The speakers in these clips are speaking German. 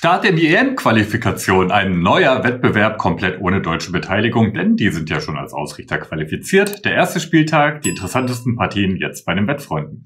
Start in die EM-Qualifikation. Ein neuer Wettbewerb komplett ohne deutsche Beteiligung, denn die sind ja schon als Ausrichter qualifiziert. Der erste Spieltag, die interessantesten Partien jetzt bei den Wettfreunden.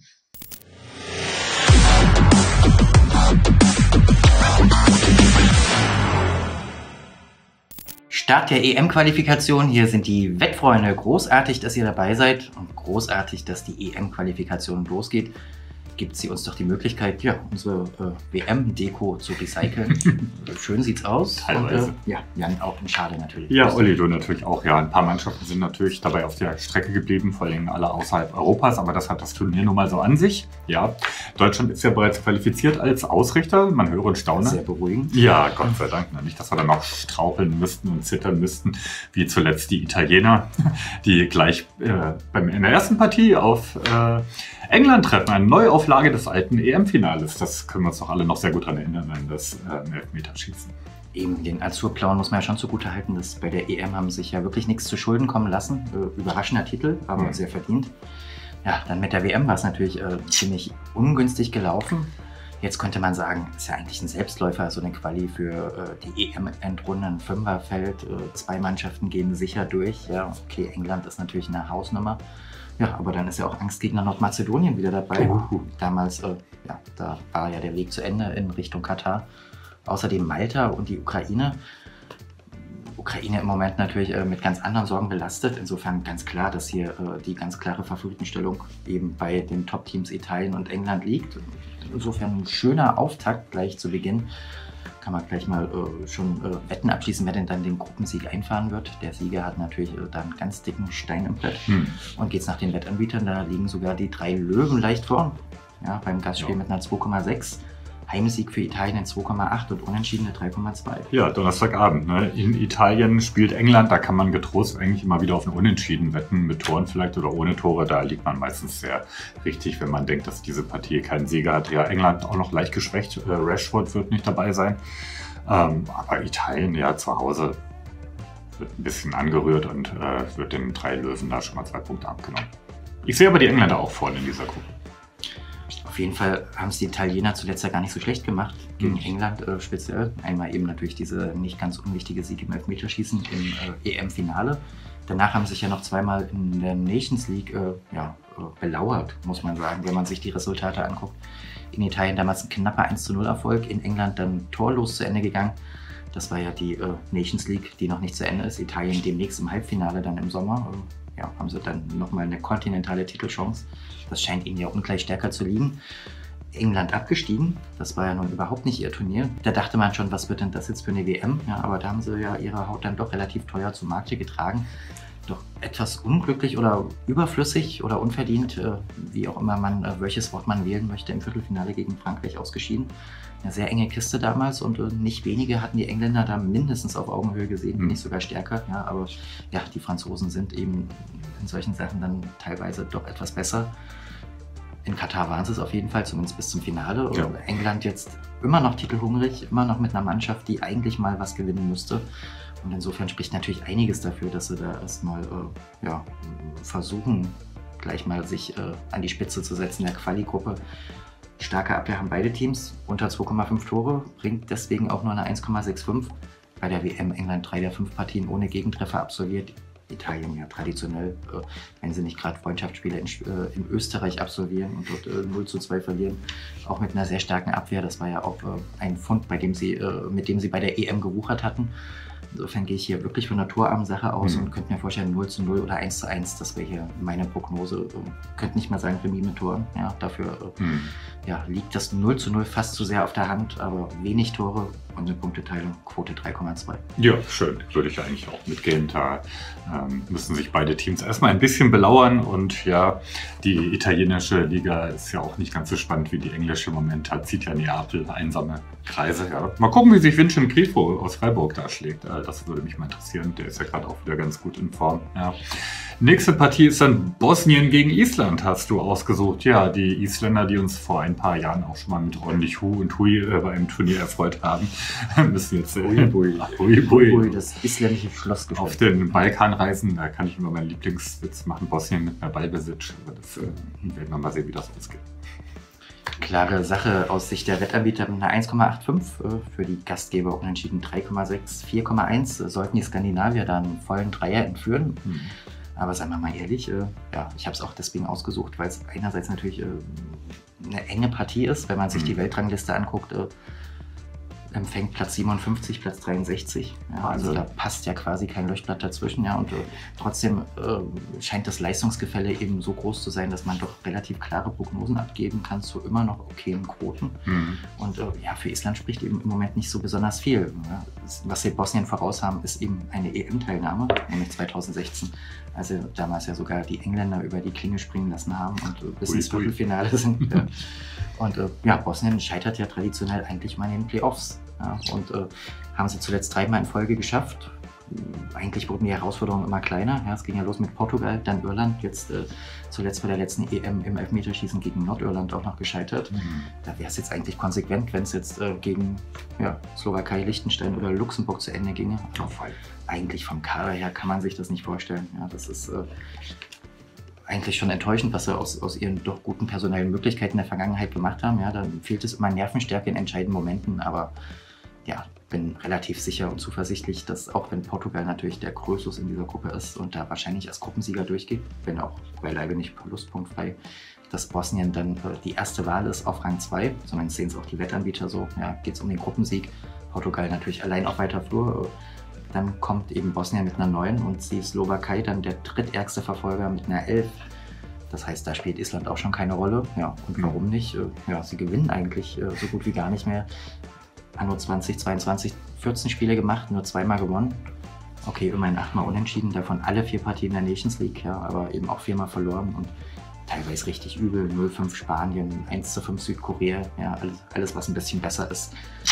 Start der EM-Qualifikation. Hier sind die Wettfreunde. Großartig, dass ihr dabei seid und großartig, dass die EM-Qualifikation losgeht. Gibt sie uns doch die Möglichkeit, ja, unsere WM-Deko zu recyceln. Schön sieht's aus. Teilweise. Und, ja, Jan auch in Schale natürlich. Ja, Olli, du natürlich auch. Ja, ein paar Mannschaften sind natürlich dabei auf der Strecke geblieben, vor allem alle außerhalb Europas, aber das hat das Turnier nun mal so an sich. Ja, Deutschland ist ja bereits qualifiziert als Ausrichter. Man höre und staune. Sehr beruhigend. Ja, Gott sei Dank. Nicht, dass wir dann noch straucheln müssten und zittern müssten, wie zuletzt die Italiener, die gleich in der ersten Partie auf England treffen. Eine Neuauflage des alten EM-Finales. Das können wir uns doch alle noch sehr gut daran erinnern, an das Elfmeterschießen. Eben, den Azurplauen muss man ja schon zugute halten, dass bei der EM haben sich ja wirklich nichts zu Schulden kommen lassen. Überraschender Titel, aber sehr verdient. Ja, dann mit der WM war es natürlich ziemlich ungünstig gelaufen. Jetzt könnte man sagen, ist ja eigentlich ein Selbstläufer, so eine Quali für die EM-Endrunde, ein Fünferfeld. Zwei Mannschaften gehen sicher durch. Ja, okay, England ist natürlich eine Hausnummer. Ja, aber dann ist ja auch Angstgegner Nordmazedonien wieder dabei. Damals, ja, da war ja der Weg zu Ende in Richtung Katar. Außerdem Malta und die Ukraine. Ukraine im Moment natürlich mit ganz anderen Sorgen belastet. Insofern ganz klar, dass hier die ganz klare Favoritenstellung eben bei den Top-Teams Italien und England liegt. Insofern ein schöner Auftakt gleich zu Beginn. Kann man gleich mal schon Wetten abschließen, wer denn dann den Gruppensieg einfahren wird. Der Sieger hat natürlich da einen ganz dicken Stein im Brett. Und geht's nach den Wettanbietern, da liegen sogar die 3 Löwen leicht vorn. Ja, beim Gastspiel mit einer 2,6. Heimsieg für Italien in 2,8 und Unentschiedene 3,2. Ja, Donnerstagabend. Ne? In Italien spielt England, da kann man getrost eigentlich immer wieder auf ein Unentschieden wetten, mit Toren vielleicht oder ohne Tore. Da liegt man meistens sehr richtig, wenn man denkt, dass diese Partie keinen Sieger hat. Ja, England auch noch leicht geschwächt. Rashford wird nicht dabei sein. Aber Italien, ja, zu Hause wird ein bisschen angerührt und wird den 3 Löwen da schon mal 2 Punkte abgenommen. Ich sehe aber die Engländer auch vorne in dieser Gruppe. Auf jeden Fall haben es die Italiener zuletzt ja gar nicht so schlecht gemacht gegen England speziell. Einmal eben natürlich diese nicht ganz unwichtige Sieg im Elfmeterschießen im EM-Finale. Danach haben sich ja noch zweimal in der Nations League belauert, muss man sagen, wenn man sich die Resultate anguckt. In Italien damals ein knapper 1:0 Erfolg, in England dann torlos zu Ende gegangen. Das war ja die Nations League, die noch nicht zu Ende ist. Italien demnächst im Halbfinale dann im Sommer. Ja, haben sie dann nochmal eine kontinentale Titelchance. Das scheint ihnen ja ungleich stärker zu liegen. England abgestiegen, das war ja nun überhaupt nicht ihr Turnier. Da dachte man schon, was wird denn das jetzt für eine WM? Ja, aber da haben sie ja ihre Haut dann doch relativ teuer zu Markte getragen. Doch etwas unglücklich oder überflüssig oder unverdient, wie auch immer man, welches Wort man wählen möchte, im Viertelfinale gegen Frankreich ausgeschieden. Eine sehr enge Kiste damals und nicht wenige hatten die Engländer da mindestens auf Augenhöhe gesehen, wenn nicht sogar stärker. Ja, aber ja, die Franzosen sind eben in solchen Sachen dann teilweise doch etwas besser. In Katar waren sie es auf jeden Fall, zumindest bis zum Finale. Ja. England jetzt immer noch titelhungrig, immer noch mit einer Mannschaft, die eigentlich mal was gewinnen müsste. Und insofern spricht natürlich einiges dafür, dass sie da erstmal versuchen, gleich mal sich an die Spitze zu setzen der Quali-Gruppe. Starke Abwehr haben beide Teams, unter 2,5 Tore, bringt deswegen auch nur eine 1,65. Bei der WM England 3 der 5 Partien ohne Gegentreffer absolviert. Italien ja traditionell, wenn sie nicht gerade Freundschaftsspiele in Österreich absolvieren und dort 0:2 verlieren, auch mit einer sehr starken Abwehr. Das war ja auch ein Fund, mit dem sie bei der EM gewuchert hatten. Insofern gehe ich hier wirklich von einer torarmen Sache aus und könnte mir vorstellen, 0:0 oder 1:1, das wäre hier meine Prognose. Könnte nicht mal sagen, Remis mit Toren. Ja, dafür liegt das 0:0 fast zu sehr auf der Hand, aber wenig Tore und eine Punkteteilung, Quote 3,2. Ja, schön. Würde ich eigentlich auch mitgehen. Da müssen sich beide Teams erstmal ein bisschen belauern und ja, die italienische Liga ist ja auch nicht ganz so spannend wie die englische im Moment. Da zieht ja Neapel einsame Kreise. Ja. Mal gucken, wie sich Vincent Grifo aus Freiburg da schlägt. Das würde mich mal interessieren. Der ist ja gerade auch wieder ganz gut in Form. Ja. Nächste Partie ist dann Bosnien gegen Island, hast du ausgesucht. Ja, die Isländer, die uns vor ein paar Jahren auch schon mal mit ordentlich Hu und Hui bei einem Turnier erfreut haben, müssen jetzt das isländische Schloss auf den Balkan reisen. Da kann ich immer meinen Lieblingswitz machen, Bosnien mit mehr Ballbesitz. Aber das werden wir mal sehen, wie das ausgeht. klare Sache aus Sicht der Wettanbieter mit einer 1,85, für die Gastgeber unentschieden 3,6, 4,1. Sollten die Skandinavier dann einen vollen Dreier entführen. Aber seien wir mal ehrlich, ja, ich habe es auch deswegen ausgesucht, weil es einerseits natürlich eine enge Partie ist, wenn man sich die Weltrangliste anguckt. Empfängt Platz 57, Platz 63. Ja, also da passt ja quasi kein Leuchtblatt dazwischen. Ja, und trotzdem scheint das Leistungsgefälle eben so groß zu sein, dass man doch relativ klare Prognosen abgeben kann zu immer noch okayen Quoten. Und ja, für Island spricht eben im Moment nicht so besonders viel. Ja. Was wir Bosnien voraus haben, ist eben eine EM-Teilnahme, nämlich 2016. Also damals ja sogar die Engländer über die Klinge springen lassen haben und bis ins Viertelfinale sind. Und ja, Bosnien scheitert ja traditionell eigentlich mal in den Playoffs. Ja, und haben sie zuletzt 3-mal in Folge geschafft. Eigentlich wurden die Herausforderungen immer kleiner. Ja, es ging ja los mit Portugal, dann Irland, jetzt zuletzt bei der letzten EM im Elfmeterschießen gegen Nordirland auch noch gescheitert. Da wäre es jetzt eigentlich konsequent, wenn es jetzt gegen Slowakei, Liechtenstein oder Luxemburg zu Ende ginge. Eigentlich vom Kader her kann man sich das nicht vorstellen. Ja, das ist eigentlich schon enttäuschend, was sie aus ihren doch guten personellen Möglichkeiten in der Vergangenheit gemacht haben. Ja, dann fehlt es immer Nervenstärke in entscheidenden Momenten, aber ja, bin relativ sicher und zuversichtlich, dass auch wenn Portugal natürlich der Krösus in dieser Gruppe ist und da wahrscheinlich als Gruppensieger durchgeht, wenn auch beileibe nicht verlustpunktfrei, dass Bosnien dann die erste Wahl ist auf Rang 2. Zumindest sehen es auch die Wettanbieter so. Ja, geht es um den Gruppensieg. Portugal natürlich allein auf weiter Flur. Dann kommt eben Bosnien mit einer 9 und die Slowakei dann der drittärgste Verfolger mit einer 11. Das heißt, da spielt Island auch schon keine Rolle. Ja, und warum nicht? Ja, sie gewinnen eigentlich so gut wie gar nicht mehr. Anno 2022 14 Spiele gemacht, nur 2-mal gewonnen. Okay, immerhin 8-mal unentschieden, davon alle 4 Partien in der Nations League, ja, aber eben auch 4-mal verloren und teilweise richtig übel. 0-5 Spanien, 1-5 Südkorea, ja, alles was ein bisschen besser ist.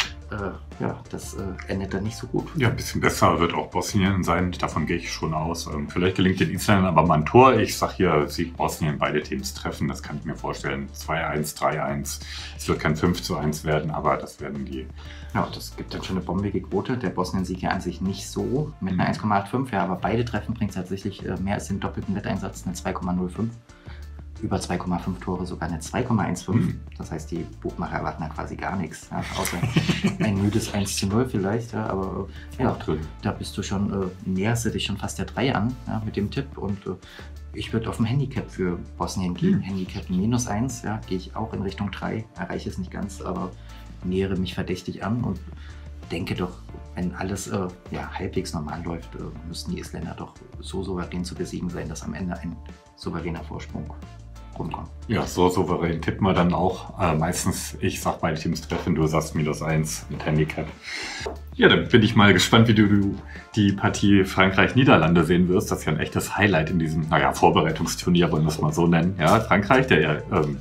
Ja, das endet dann nicht so gut. Ja, ein bisschen besser wird auch Bosnien sein, davon gehe ich schon aus. Vielleicht gelingt den Isländern aber mal ein Tor. Ich sage hier, Sieg Bosnien, beide Teams treffen, das kann ich mir vorstellen. 2-1, 3-1, es wird kein 5-1 werden, aber das werden die. Ja, das gibt dann schon eine bombige Quote. Der Bosnien-Sieg ja an sich nicht so mit einer 1,85, ja, aber beide Treffen bringt tatsächlich mehr als den doppelten Wetteinsatz, eine 2,05. Über 2,5 Tore sogar eine 2,15. Das heißt, die Buchmacher erwarten da quasi gar nichts. Ja, außer ein müdes 1:0 vielleicht. Ja, aber ja, da bist du schon, näherst du dich schon fast der 3 an, ja, mit dem Tipp. Und ich würde auf ein Handicap für Bosnien gehen. Handicap -1, ja, gehe ich auch in Richtung 3. Erreiche es nicht ganz, aber nähere mich verdächtig an und denke doch, wenn alles ja, halbwegs normal läuft, müssten die Isländer doch so souverän zu besiegen sein, dass am Ende ein souveräner Vorsprung rumkommt. Ja, so souverän tippen wir dann auch. Meistens, ich sag beide Teams treffen, du sagst -1 mit Handicap. Ja, dann bin ich mal gespannt, wie du die Partie Frankreich-Niederlande sehen wirst. Das ist ja ein echtes Highlight in diesem, Vorbereitungsturnier, wollen wir es mal so nennen. Ja, Frankreich, der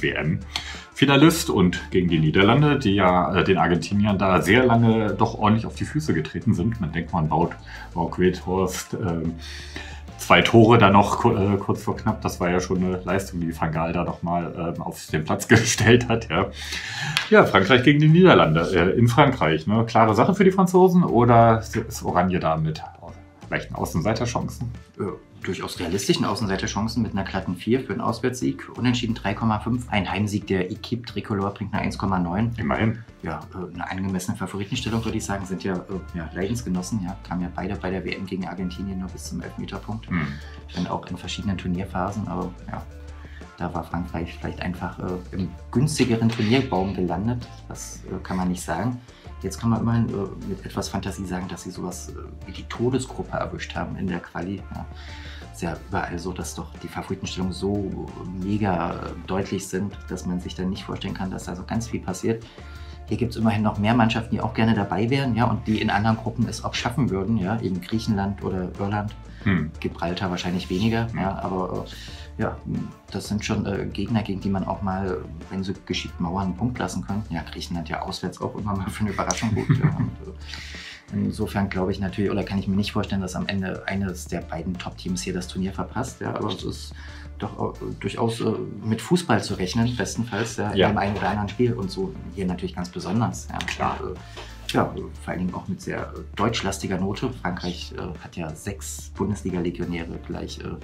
WM-Finalist und gegen die Niederlande, die ja den Argentiniern da sehr lange doch ordentlich auf die Füße getreten sind. Man denkt, man baut Weghorst, 2 Tore da noch kurz vor knapp. Das war ja schon eine Leistung, die Van Gaal da noch mal auf den Platz gestellt hat. Ja, Frankreich gegen die Niederlande in Frankreich. Ne? Klare Sache für die Franzosen oder ist Oranje da mit leichten Außenseiterchancen? Durchaus realistischen Außenseiterchancen mit einer glatten 4 für einen Auswärtssieg. Unentschieden 3,5. Ein Heimsieg der Equipe Tricolore bringt eine 1,9. Immerhin. Ja, eine angemessene Favoritenstellung, würde ich sagen. Sind ja, Leidensgenossen. Ja, kamen ja beide bei der WM gegen Argentinien nur bis zum Elfmeterpunkt. Wenn auch in verschiedenen Turnierphasen. Aber ja, da war Frankreich vielleicht einfach im günstigeren Turnierbaum gelandet. Das kann man nicht sagen. Jetzt kann man immerhin mit etwas Fantasie sagen, dass sie sowas wie die Todesgruppe erwischt haben in der Quali. Ja. Es ist ja überall so, dass doch die Favoritenstellungen so mega deutlich sind, dass man sich dann nicht vorstellen kann, dass da so ganz viel passiert. Hier gibt es immerhin noch mehr Mannschaften, die auch gerne dabei wären, ja, und die in anderen Gruppen es auch schaffen würden, ja, eben Griechenland oder Irland. Gibraltar wahrscheinlich weniger, ja, aber ja, das sind schon Gegner, gegen die man auch mal, wenn sie geschickt mauern, einen Punkt lassen können. Ja, Griechenland ja auswärts auch immer mal für eine Überraschung gut. Ja, und, insofern glaube ich natürlich, oder kann ich mir nicht vorstellen, dass am Ende eines der beiden Top-Teams hier das Turnier verpasst. Ja, aber es ist doch durchaus mit Fußball zu rechnen, bestenfalls, ja, in dem einen oder anderen Spiel und so hier natürlich ganz besonders. Ja, klar. Ja, vor allen Dingen auch mit sehr deutschlastiger Note. Frankreich hat ja 6 Bundesliga-Legionäre gleich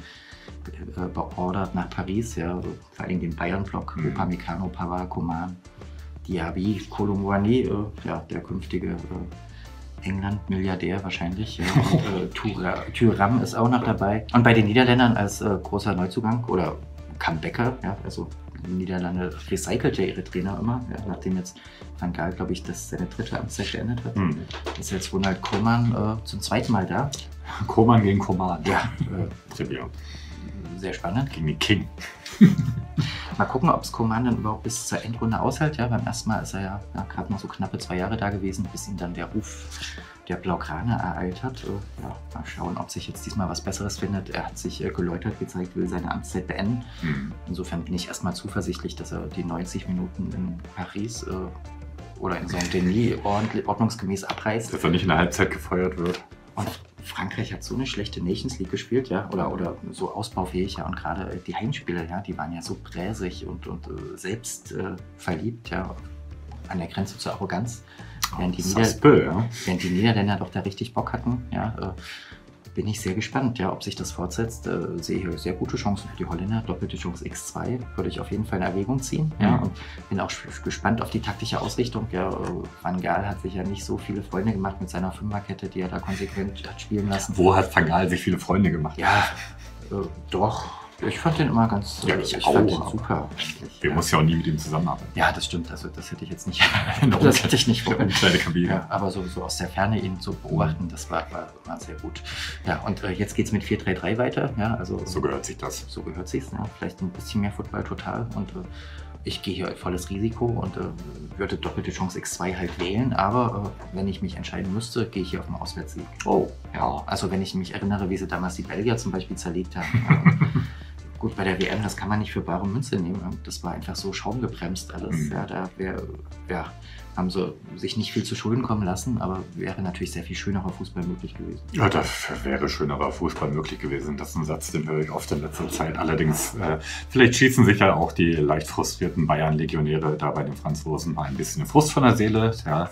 beordert nach Paris, ja, also vor allem den Bayern-Block, Upamecano, Pavard, Coman, Diaby, Kolo Muani, ja, der künftige England-Milliardär wahrscheinlich. Ja. Und Thuram ist auch noch dabei. Und bei den Niederländern als großer Neuzugang oder Comebacker, ja, also die Niederlande recycelt ja ihre Trainer immer, ja, nachdem jetzt Van Gaal, glaube ich, seine dritte Amtszeit beendet hat. Ist jetzt Ronald Koeman zum zweiten Mal da. Koeman gegen Coman. Ja, Trivia. Sehr spannend. Gegen den King. Mal gucken, ob es Coman dann überhaupt bis zur Endrunde aushält. Ja, beim ersten Mal ist er ja gerade mal so knappe 2 Jahre da gewesen, bis ihn dann der Ruf der Blaugrane ereilt hat. Ja, mal schauen, ob sich jetzt diesmal was Besseres findet. Er hat sich geläutert gezeigt, will seine Amtszeit beenden. Insofern bin ich erstmal zuversichtlich, dass er die 90 Minuten in Paris oder in Saint-Denis ordnungsgemäß abreißt. Dass er nicht in der Halbzeit gefeuert wird. Und Frankreich hat so eine schlechte Nations League gespielt, ja, oder so ausbaufähig, ja, und gerade die Heimspiele, ja, die waren ja so bräsig und selbst verliebt, ja, an der Grenze zur Arroganz. Während die Niederländer doch da richtig Bock hatten, ja, bin ich sehr gespannt, ja, ob sich das fortsetzt. Sehe ich sehr gute Chancen für die Holländer. Doppelte Chance X2 würde ich auf jeden Fall in Erwägung ziehen. Ja, und bin auch gespannt auf die taktische Ausrichtung. Ja, Van Gaal hat sich ja nicht so viele Freunde gemacht mit seiner Fünferkette, die er da konsequent hat spielen lassen. Wo hat Van Gaal sich viele Freunde gemacht? Ja, doch. Ich fand den immer ganz fand den super. Wir müssen ja auch nie mit ihm zusammenarbeiten. Ja, das stimmt. Also das hätte ich jetzt nicht. Das hätte ich nicht vor. Kleine Kabine. Ja, aber so aus der Ferne ihn zu beobachten, das war sehr gut. Ja, und jetzt geht es mit 4-3-3 weiter. Ja, also so gehört sich das. So gehört sich's. Ja. Vielleicht ein bisschen mehr Football total. Und ich gehe hier volles Risiko und würde doppelte Chance X2 halt wählen. Aber wenn ich mich entscheiden müsste, gehe ich hier auf den Auswärtssieg. Oh. Ja, also wenn ich mich erinnere, wie sie damals die Belgier zum Beispiel zerlegt haben. Gut, bei der WM, das kann man nicht für bare Münze nehmen. Das war einfach so schaumgebremst alles. Ja, da haben sie sich nicht viel zu Schulden kommen lassen, aber wäre natürlich sehr viel schönerer Fußball möglich gewesen. Ja, da wäre schönerer Fußball möglich gewesen. Das ist ein Satz, den höre ich oft in letzter Zeit. Allerdings, vielleicht schießen sich ja auch die leicht frustrierten Bayern-Legionäre da bei den Franzosen mal ein bisschen Frust von der Seele. Ja.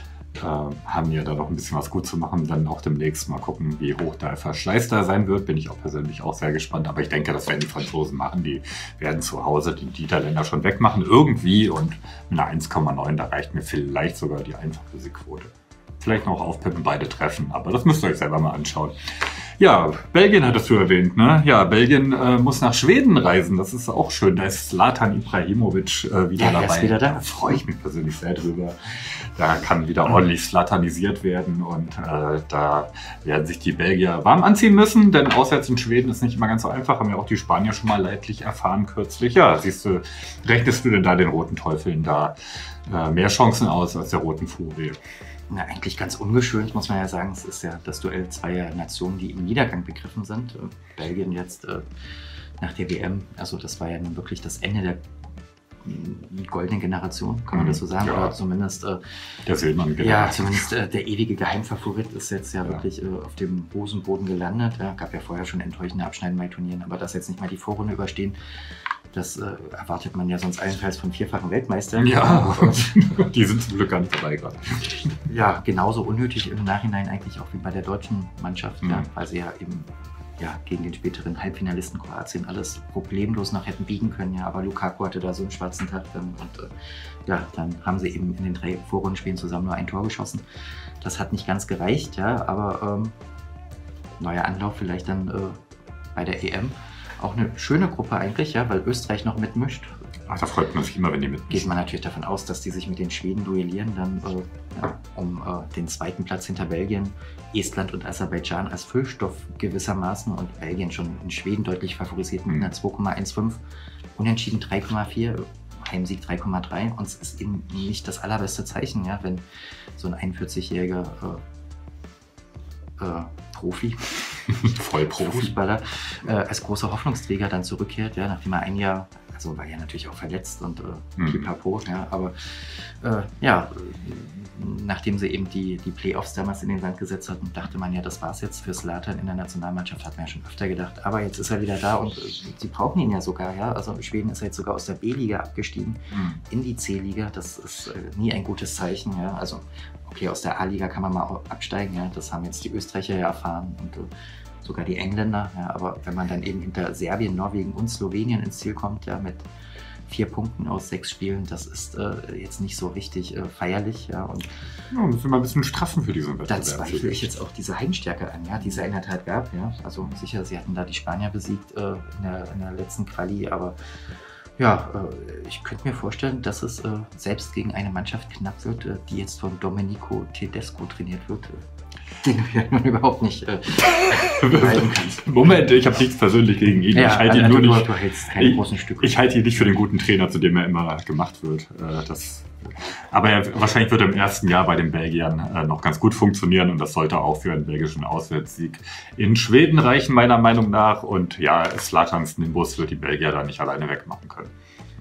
Haben ja da noch ein bisschen was gut zu machen. Dann auch demnächst mal gucken, wie hoch der Verschleiß da sein wird. Bin ich auch persönlich auch sehr gespannt. Aber ich denke, das werden die Franzosen machen. Die werden zu Hause die Niederländer schon wegmachen. Irgendwie. Und mit einer 1,9, da reicht mir vielleicht sogar die einfache Siegquote. Vielleicht noch aufpippen, beide treffen. Aber das müsst ihr euch selber mal anschauen. Ja, Belgien hattest du erwähnt, ne? Ja, Belgien muss nach Schweden reisen. Das ist auch schön. Da ist Zlatan Ibrahimovic wieder dabei. Ist wieder da. Da freue ich mich persönlich sehr drüber. Da kann wieder ordentlich slatanisiert werden und da werden sich die Belgier warm anziehen müssen, denn auswärts in Schweden ist nicht immer ganz so einfach. Haben ja auch die Spanier schon mal leidlich erfahren kürzlich. Ja, siehst du, rechnest du denn da den Roten Teufeln da mehr Chancen aus als der Roten Furie? Na, eigentlich ganz ungeschönt, muss man ja sagen. Es ist ja das Duell zweier Nationen, die im Niedergang begriffen sind. Belgien jetzt nach der WM, also das war ja nun wirklich das Ende der goldenen Generation, kann man das so sagen? Ja. Oder zumindest der Silbernen ja, zumindest der ewige Geheimfavorit ist jetzt ja wirklich auf dem Hosenboden gelandet. Ja, gab ja vorher schon enttäuschende Abschneiden bei Turnieren, aber dass jetzt nicht mal die Vorrunde überstehen, das erwartet man ja sonst allenfalls von vierfachen Weltmeistern. Ja, die sind zum Glück gar nicht dabei gerade. Ja, genauso unnötig im Nachhinein eigentlich auch wie bei der deutschen Mannschaft, ja, weil sie ja eben gegen den späteren Halbfinalisten Kroatien alles problemlos noch hätten biegen können. Ja, aber Lukaku hatte da so einen schwarzen Tag und dann haben sie eben in den 3 Vorrundenspielen zusammen nur ein Tor geschossen. Das hat nicht ganz gereicht, ja, aber neuer Anlauf vielleicht dann bei der EM. Auch eine schöne Gruppe eigentlich, ja, weil Österreich noch mitmischt. Ach, da freut man sich immer, wenn die mitmischen. Geht man natürlich davon aus, dass die sich mit den Schweden duellieren, dann um den zweiten Platz hinter Belgien, Estland und Aserbaidschan als Füllstoff gewissermaßen und Belgien schon in Schweden deutlich favorisiert mit einer 2,15, Unentschieden 3,4, Heimsieg 3,3 und es ist eben nicht das allerbeste Zeichen, ja, wenn so ein 41-jähriger Profi, Vollprofi, Fußballer als großer Hoffnungsträger dann zurückkehrt, ja, nachdem er ein Jahr, also war ja natürlich auch verletzt und pipapo, ja, aber nachdem sie eben die Playoffs damals in den Sand gesetzt hatten, dachte man ja, das war's jetzt für Zlatan in der Nationalmannschaft, hat man ja schon öfter gedacht, aber jetzt ist er wieder da und sie brauchen ihn ja sogar, ja, also Schweden ist ja jetzt sogar aus der B-Liga abgestiegen in die C-Liga, das ist nie ein gutes Zeichen, ja, also okay, aus der A-Liga kann man mal absteigen, ja, das haben jetzt die Österreicher ja erfahren und sogar die Engländer. Ja, aber wenn man dann eben hinter Serbien, Norwegen und Slowenien ins Ziel kommt, ja, mit 4 Punkten aus 6 Spielen, das ist jetzt nicht so richtig feierlich. Ja, und ja, müssen wir mal ein bisschen straffen für diesen Wettbewerb. da zweifle ich jetzt auch diese Heimstärke an, ja, die es in der Tat gab. Ja. Also sicher, sie hatten da die Spanier besiegt in der letzten Quali, aber ja, ich könnte mir vorstellen, dass es selbst gegen eine Mannschaft knapp wird, die jetzt von Domenico Tedesco trainiert wird, den du ja nun überhaupt nicht behalten kannst. Moment, ich habe nichts persönlich gegen ihn. Ja, ich halte ihn nur nicht, du hältst keine großen Stücke. Ich halte ihn nicht für den guten Trainer, zu dem er immer gemacht wird. Aber wahrscheinlich wird er im ersten Jahr bei den Belgiern noch ganz gut funktionieren und das sollte auch für einen belgischen Auswärtssieg in Schweden reichen, meiner Meinung nach. Und ja, Zlatans Nimbus wird die Belgier da nicht alleine wegmachen können.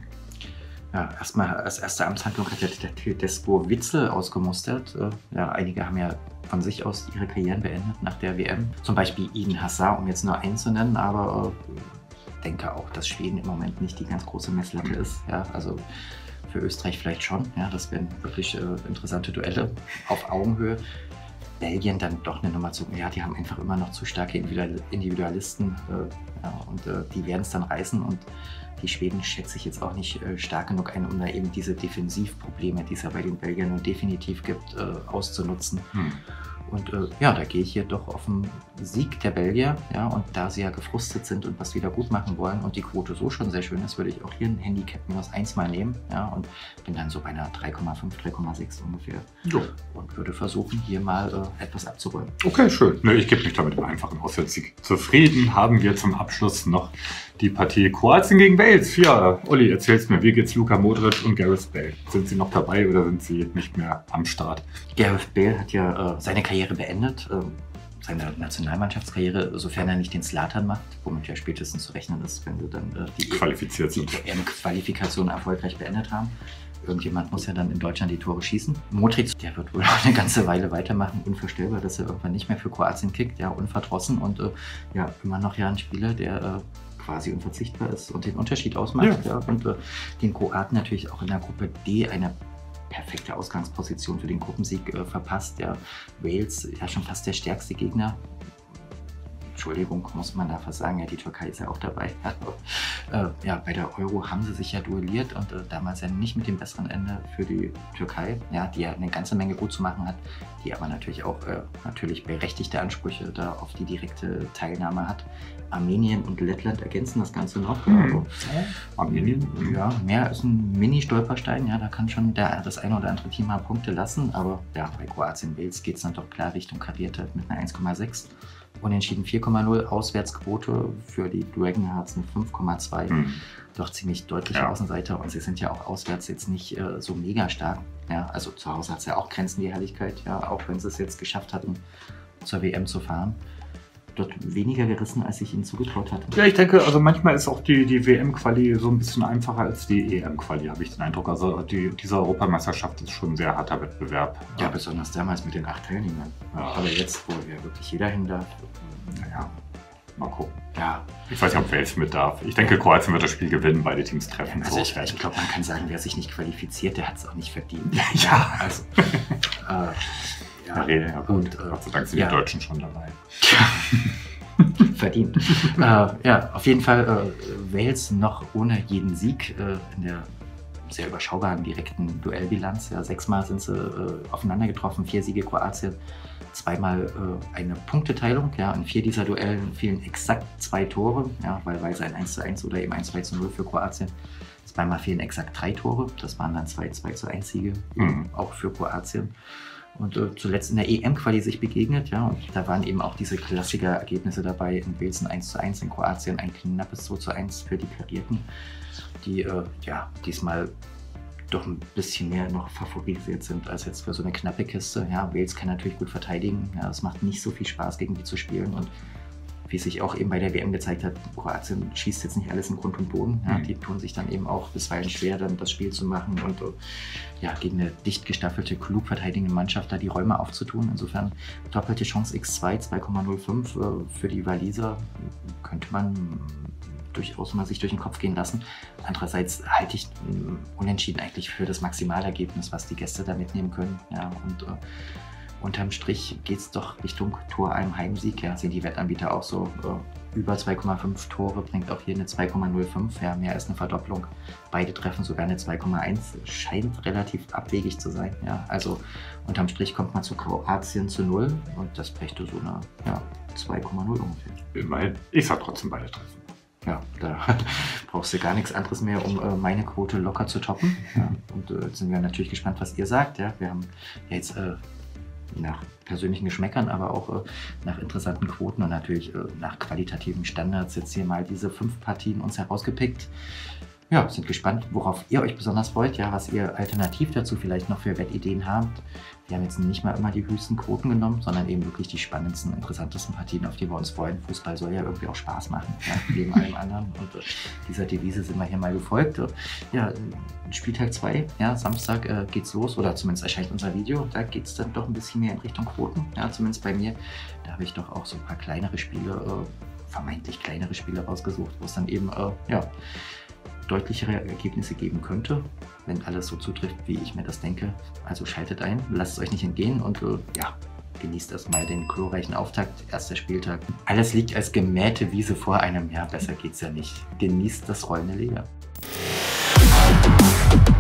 Ja, erstmal als erste Amtshandlung hat ja der Tedesco Witzel ausgemustert. Ja, einige haben ja von sich aus ihre Karrieren beendet nach der WM. Zum Beispiel Eden Hazard, um jetzt nur einen zu nennen, aber ich denke auch, dass Schweden im Moment nicht die ganz große Messlatte ist. Ja, also für Österreich vielleicht schon. Ja, das wären wirklich interessante Duelle auf Augenhöhe. Belgien dann doch eine Nummer zu. Ja, die haben einfach immer noch zu starke Individualisten und die werden es dann reißen. Und die Schweden schätze ich jetzt auch nicht stark genug ein, um da eben diese Defensivprobleme, die es ja bei den Belgiern nun definitiv gibt, auszunutzen. Und ja, da gehe ich hier doch auf den Sieg der Belgier. Ja, und da sie ja gefrustet sind und was wieder gut machen wollen und die Quote so schon sehr schön ist, würde ich auch hier ein Handicap -1 mal nehmen. Ja, und bin dann so bei einer 3,5, 3,6 ungefähr. Jo. Und würde versuchen, hier mal etwas abzuräumen. Okay, schön. Ne, ich gebe mich damit im einfachen Auswärtssieg zufrieden. Haben wir zum Abschluss noch die Partie Kroatien gegen Wales. Ja, Olli, erzähl's mir, wie geht's Luka Modric und Gareth Bale? Sind sie noch dabei oder sind sie nicht mehr am Start? Gareth Bale hat ja seine Karriere beendet, seine Nationalmannschaftskarriere, sofern er nicht den Zlatan macht, womit ja spätestens zu rechnen ist, wenn sie dann die EM-Qualifikation erfolgreich beendet haben. Irgendjemand muss ja dann in Deutschland die Tore schießen. Modric, der wird wohl noch eine ganze Weile weitermachen. Unvorstellbar, dass er irgendwann nicht mehr für Kroatien kickt, ja, unverdrossen und ja, immer noch ja ein Spieler, der quasi unverzichtbar ist und den Unterschied ausmacht. Ja. Ja, und den Kroaten natürlich auch in der Gruppe D eine perfekte Ausgangsposition für den Gruppensieg verpasst. Ja, Wales ja schon fast der stärkste Gegner. Entschuldigung, muss man da fast sagen, ja, die Türkei ist ja auch dabei. Ja, bei der Euro haben sie sich ja duelliert und damals ja nicht mit dem besseren Ende für die Türkei, ja, die ja eine ganze Menge gut zu machen hat, die aber natürlich auch natürlich berechtigte Ansprüche da auf die direkte Teilnahme hat. Armenien und Lettland ergänzen das Ganze noch. Also, Armenien? Ja, mehr als ein Mini-Stolperstein, ja, da kann schon das eine oder andere Team mal Punkte lassen, aber ja, bei Kroatien-Wales geht es dann doch klar Richtung Karierte mit einer 1,6. Unentschieden 4,0, Auswärtsquote für die Dragonhearts eine 5,2. Doch ziemlich deutliche Außenseiter und sie sind ja auch auswärts jetzt nicht so mega stark. Ja, also zu Hause hat es ja auch Grenzen, die Herrlichkeit, ja, auch wenn sie es jetzt geschafft hatten, zur WM zu fahren. Dort weniger gerissen, als ich ihnen zugetraut hatte. Ja, ich denke, also manchmal ist auch die WM-Quali so ein bisschen einfacher als die EM-Quali, habe ich den Eindruck. Also diese Europameisterschaft ist schon ein sehr harter Wettbewerb. Ja, besonders damals mit den 8 Teilnehmern. Ja. Aber jetzt, wo ja wirklich jeder hin darf, naja, mal gucken. Ja. Ich weiß nicht, ob Wales mit darf. Ich denke, Kroatien wird das Spiel gewinnen, beide Teams treffen. Also ich glaube, man kann sagen, wer sich nicht qualifiziert, der hat es auch nicht verdient. Ja, also... Ja, gut. Gott sei Dank sind die Deutschen schon dabei. Verdient. Ja, auf jeden Fall Wales noch ohne jeden Sieg in der sehr überschaubaren direkten Duellbilanz. Ja, 6-mal sind sie aufeinander getroffen, 4 Siege Kroatien, 2-mal eine Punkteteilung. Ja, in 4 dieser Duellen fielen exakt 2 Tore, ja, weil es ein 1:1 oder eben ein 2:0 für Kroatien. 2-mal fehlen exakt 3 Tore, das waren dann 2 2:1 Siege, auch für Kroatien. Und zuletzt in der EM-Quali sich begegnet, ja, und da waren eben auch diese Klassiker-Ergebnisse dabei, in Wales ein 1:1, in Kroatien ein knappes 2:1 für die Karierten, die ja, diesmal doch ein bisschen mehr noch favorisiert sind als jetzt für so eine knappe Kiste. Ja, Wales kann natürlich gut verteidigen, ja, es macht nicht so viel Spaß, gegen die zu spielen und wie sich auch eben bei der WM gezeigt hat, Kroatien schießt jetzt nicht alles in Grund und Boden. Ja, die tun sich dann eben auch bisweilen schwer, dann das Spiel zu machen und ja, gegen eine dicht gestaffelte, klug verteidigende Mannschaft da die Räume aufzutun. Insofern doppelte Chance x2, 2,05 für die Waliser könnte man durchaus mal sich durch den Kopf gehen lassen. Andererseits halte ich Unentschieden eigentlich für das Maximalergebnis, was die Gäste da mitnehmen können. Ja, und unterm Strich geht es doch Richtung Tor einem Heimsieg. Ja, sehen die Wettanbieter auch so. Über 2,5 Tore bringt auch hier eine 2,05. Ja, mehr als eine Verdopplung. Beide treffen sogar eine 2,1. Scheint relativ abwegig zu sein. Ja, also unterm Strich kommt man zu Kroatien zu 0 und das brächte so eine 2,0 ungefähr. Immerhin. Ich sag trotzdem beide treffen. Ja, da brauchst du gar nichts anderes mehr, um meine Quote locker zu toppen. Ja, und jetzt sind wir natürlich gespannt, was ihr sagt. Ja, wir haben jetzt nach persönlichen Geschmäckern, aber auch nach interessanten Quoten und natürlich nach qualitativen Standards jetzt hier mal diese 5 Partien uns herausgepickt. Ja, sind gespannt, worauf ihr euch besonders freut, ja, was ihr alternativ dazu vielleicht noch für Wettideen habt. Wir haben jetzt nicht mal immer die höchsten Quoten genommen, sondern eben wirklich die spannendsten, interessantesten Partien, auf die wir uns freuen. Fußball soll ja irgendwie auch Spaß machen, ja, neben allem anderen. Und dieser Devise sind wir hier mal gefolgt. Ja, Spieltag 2, ja, Samstag geht's los, oder zumindest erscheint unser Video. Da geht es dann doch ein bisschen mehr in Richtung Quoten, ja, zumindest bei mir. Da habe ich doch auch so ein paar kleinere Spiele, vermeintlich kleinere Spiele rausgesucht, wo es dann eben, deutlichere Ergebnisse geben könnte, wenn alles so zutrifft, wie ich mir das denke. Also schaltet ein, lasst es euch nicht entgehen und genießt erstmal den glorreichen Auftakt, erster Spieltag. Alles liegt als gemähte Wiese vor einem, ja, besser geht's ja nicht. Genießt das rollende Leder.